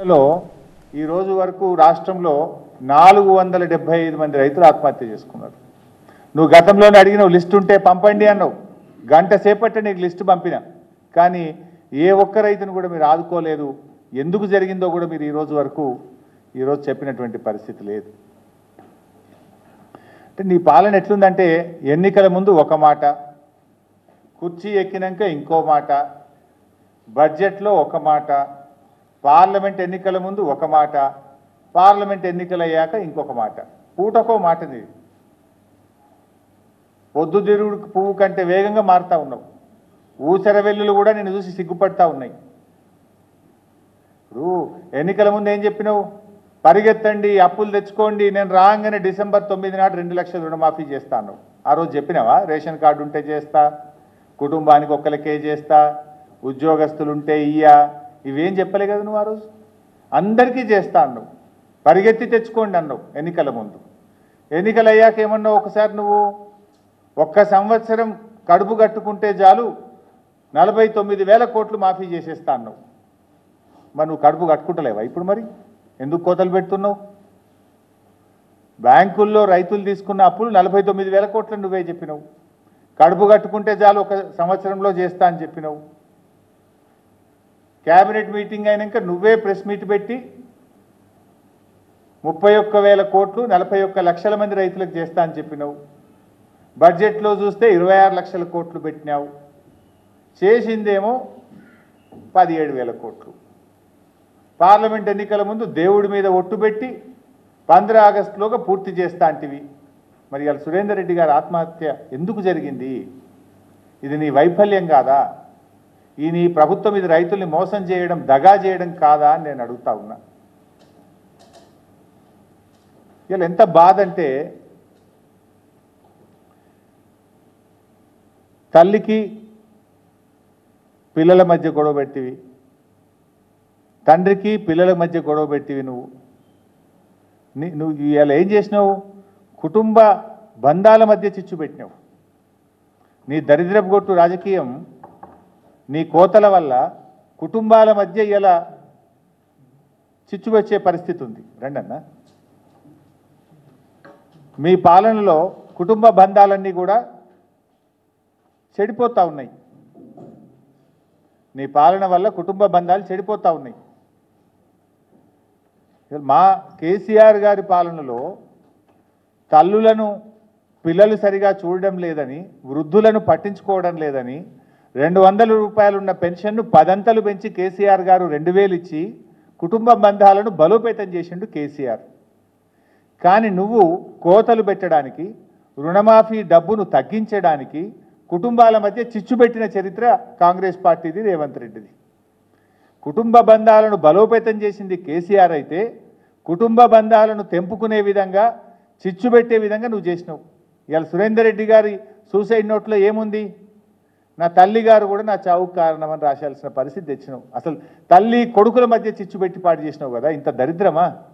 లో ఈ రోజు వరకు రాష్ట్రంలో 475 మంది రైతులు ఆత్మహత్య చేసుకున్నారు. నువ్వు గతంలోనే అడిగిన లిస్ట్ ఉంటే పంపండి అన్నావు. గంట సేపట్టే నీకు లిస్టు పంపిన, కానీ ఏ ఒక్క రైతును కూడా మీరు ఆదుకోలేదు. ఎందుకు జరిగిందో కూడా మీరు ఈ రోజు వరకు చెప్పినటువంటి పరిస్థితి లేదు. అంటే నీ పాలన ఎట్లుందంటే ఎన్నికల ముందు ఒక మాట, కుర్చీ ఎక్కినాక ఇంకో మాట, బడ్జెట్లో ఒక మాట, పార్లమెంట్ ఎన్నికల ముందు ఒక మాట, పార్లమెంట్ ఎన్నికలు అయ్యాక ఇంకొక మాట, పూటకో మాటది. పొద్దుతిరుగుడు పువ్వు కంటే వేగంగా మారుతా ఉన్నావు. ఊసర వెల్లులు కూడా నిన్ను చూసి సిగ్గుపడతా ఉన్నాయి. ఇప్పుడు ఎన్నికల ముందు ఏం చెప్పినావు? పరిగెత్తండి, అప్పులు తెచ్చుకోండి, నేను రాగానే డిసెంబర్ 9 నాడు 2 లక్షల రుణమాఫీ చేస్తాను. ఆ రోజు చెప్పినావా? రేషన్ కార్డు ఉంటే చేస్తా, కుటుంబానికి ఒక్కరికే చేస్తా, ఉద్యోగస్తులుంటే ఇయ్యా, ఇవేం చెప్పలే కదా నువ్వు ఆ రోజు. అందరికీ చేస్తా అన్నావు, పరిగెత్తి తెచ్చుకోండి అన్నావు ఎన్నికల ముందు. ఎన్నికలు అయ్యాక ఏమన్నావు? ఒకసారి నువ్వు ఒక్క సంవత్సరం కడుపు కట్టుకుంటే చాలు 49,000 కోట్లు మాఫీ చేసేస్తా అన్నావు. మరి నువ్వు కడుపు కట్టుకుంటలేవా ఇప్పుడు? మరి ఎందుకు కోతలు పెడుతున్నావు? బ్యాంకుల్లో రైతులు తీసుకున్న అప్పులు 49,000 కోట్లు నువ్వే చెప్పినావు. కడుపు కట్టుకుంటే చాలు ఒక సంవత్సరంలో చేస్తా అని చెప్పినావు. క్యాబినెట్ మీటింగ్ అయినాక నువ్వే ప్రెస్ మీట్ పెట్టి 31,000 కోట్లు 41 లక్షల మంది రైతులకు చేస్తా అని చెప్పినావు. బడ్జెట్లో చూస్తే 26 లక్షల కోట్లు పెట్టినావు. చేసిందేమో 17,000 కోట్లు. పార్లమెంట్ ఎన్నికల ముందు దేవుడి మీద ఒట్టు పెట్టి 15 ఆగస్టులోగా పూర్తి చేస్తా అంటివి. మరి ఇవాళ సురేందర్ రెడ్డి గారి ఆత్మహత్య ఎందుకు జరిగింది? ఇది నీ వైఫల్యం కాదా? ఈ నీ ప్రభుత్వం ఇది రైతుల్ని మోసం చేయడం, దగా చేయడం కాదా అని నేను అడుగుతా ఉన్నా. ఇలా ఎంత బాధ అంటే, తల్లికి పిల్లల మధ్య గొడవ పెట్టివి, తండ్రికి పిల్లల మధ్య గొడవ పెట్టివి. నువ్వు ఇలా ఏం చేసినావు? కుటుంబ బంధాల మధ్య చిచ్చు పెట్టినావు. నీ దరిద్రపు గొట్టు రాజకీయం, నీ కోతల వల్ల కుటుంబాల మధ్య ఇలా చిచ్చు వచ్చే పరిస్థితి ఉంది. రండన్న, మీ పాలనలో కుటుంబ బంధాలన్నీ కూడా చెడిపోతూ ఉన్నాయి. నీ పాలన వల్ల కుటుంబ బంధాలు చెడిపోతూ ఉన్నాయి. మా కేసీఆర్ గారి పాలనలో తల్లులను పిల్లలు సరిగా చూడడం లేదని, వృద్ధులను పట్టించుకోవడం లేదని, 200 రూపాయలు ఉన్న పెన్షన్ను 10 పెంచి కేసీఆర్ గారు 2,000 ఇచ్చి కుటుంబ బంధాలను బలోపేతం చేసిండు కేసీఆర్. కానీ నువ్వు కోతలు పెట్టడానికి, రుణమాఫీ డబ్బును తగ్గించడానికి, కుటుంబాల మధ్య చిచ్చు పెట్టిన చరిత్ర కాంగ్రెస్ పార్టీది, రేవంత్ రెడ్డిది. కుటుంబ బంధాలను బలోపేతం చేసింది కేసీఆర్ అయితే, కుటుంబ బంధాలను తెంపుకునే విధంగా, చిచ్చు పెట్టే విధంగా నువ్వు చేసినావు. ఇవాళ సురేందర్ రెడ్డి గారి సూసైడ్ నోట్లో ఏముంది? నా తల్లి గారు కూడా నా చావుకు కారణమని రాశాల్సిన పరిస్థితి తెచ్చినావు. అసలు తల్లి కొడుకుల మధ్య చిచ్చు పెట్టి పాటు చేసినావు కదా. ఇంత దరిద్రమా?